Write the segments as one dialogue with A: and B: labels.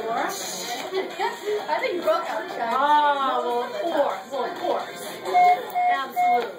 A: Laura? I think you broke out, Chad.
B: Oh, well, of course. Absolutely.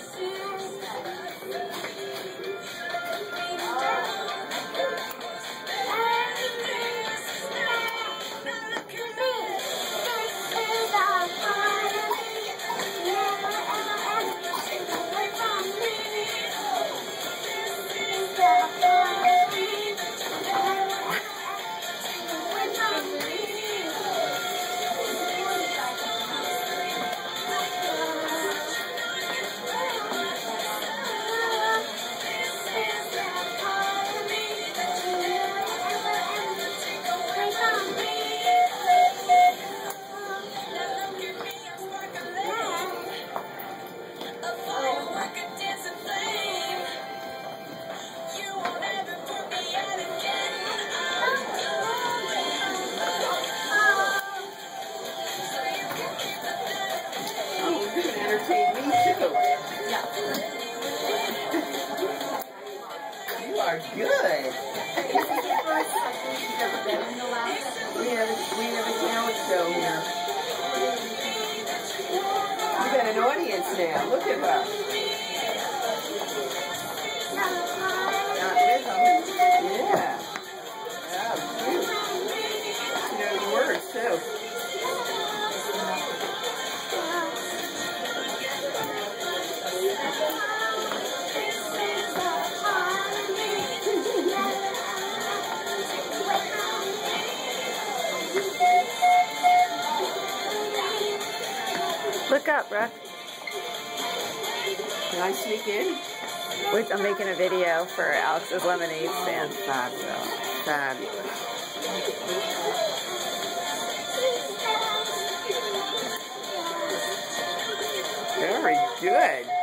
C: Entertain me too.
B: Yeah.
C: You are good. We have a talent show here. We got an audience now. Look at her. Not with them. Yeah. Yeah, cute. She knows the words too.
D: Look up, bruh.
C: Can I sneak in?
D: Wait, I'm making a video for Alex's Lemonade stand.
C: Fabulous. Fabulous. Very good.